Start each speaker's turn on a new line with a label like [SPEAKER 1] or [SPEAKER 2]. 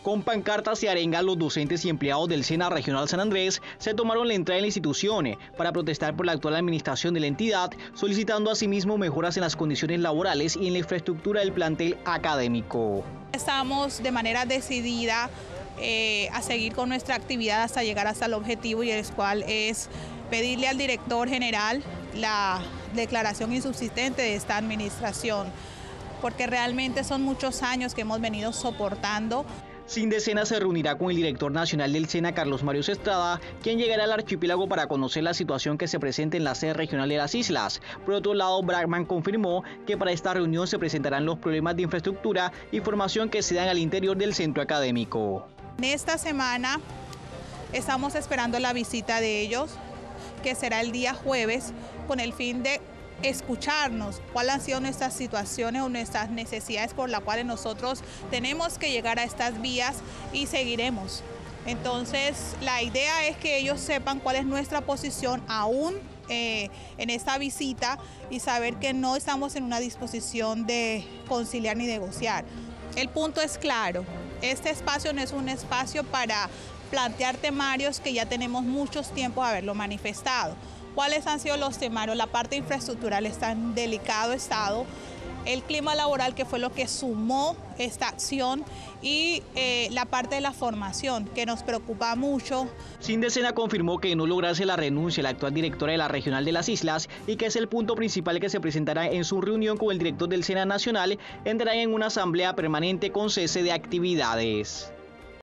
[SPEAKER 1] Con pancartas y arengas, los docentes y empleados del SENA Regional San Andrés se tomaron la entrada en la institución para protestar por la actual administración de la entidad, solicitando asimismo mejoras en las condiciones laborales y en la infraestructura del plantel académico.
[SPEAKER 2] Estamos de manera decidida a seguir con nuestra actividad hasta llegar hasta el objetivo, y el cual es pedirle al director general la declaración insubsistente de esta administración, porque realmente son muchos años que hemos venido soportando.
[SPEAKER 1] Sindesena se reunirá con el director nacional del SENA, Carlos Mario Estrada, quien llegará al archipiélago para conocer la situación que se presenta en la sede regional de las islas. Por otro lado, Bragman confirmó que para esta reunión se presentarán los problemas de infraestructura y formación que se dan al interior del centro académico.
[SPEAKER 2] En esta semana estamos esperando la visita de ellos, que será el día jueves, con el fin de escucharnos cuáles han sido nuestras situaciones o nuestras necesidades por las cuales nosotros tenemos que llegar a estas vías, y seguiremos. Entonces, la idea es que ellos sepan cuál es nuestra posición aún en esta visita, y saber que no estamos en una disposición de conciliar ni negociar. El punto es claro: este espacio no es un espacio para plantear temarios que ya tenemos muchos tiempos de haberlo manifestado. ¿Cuáles han sido los temarios? La parte infraestructural está en delicado estado, el clima laboral, que fue lo que sumó esta acción, y la parte de la formación, que nos preocupa mucho.
[SPEAKER 1] Sindesena confirmó que no lograrse la renuncia de la actual directora de la Regional de las Islas, y que es el punto principal que se presentará en su reunión con el director del SENA Nacional, entrará en una asamblea permanente con cese de actividades.